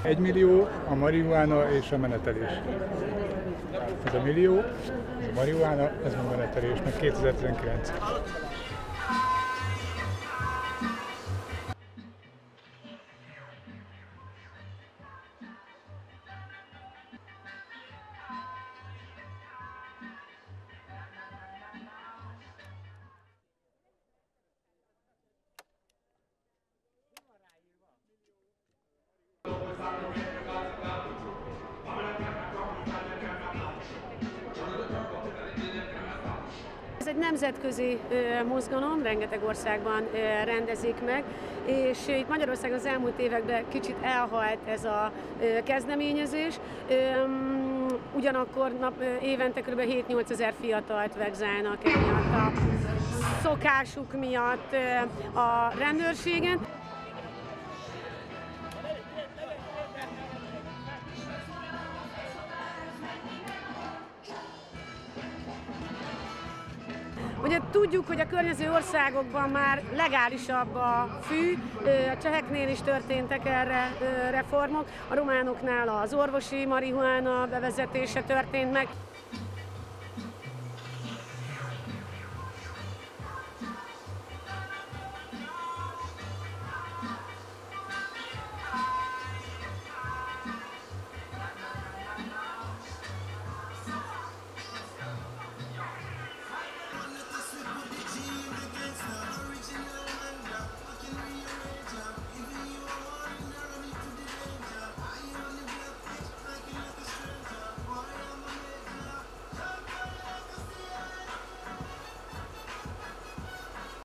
1 millió a marihuána és a menetelés. Ez a millió, ez a marihuána, ez a menetelés, meg 2019. Ez egy nemzetközi mozgalom, rengeteg országban rendezik meg, és itt Magyarországon az elmúlt években kicsit elhalt ez a kezdeményezés. Ugyanakkor évente kb. 7-8 ezer fiatalt vegzálnak emiatt a szokásuk miatt a rendőrségen. Ugye tudjuk, hogy a környező országokban már legálisabb a fű, a cseheknél is történtek erre reformok, a románoknál az orvosi marihuána bevezetése történt meg.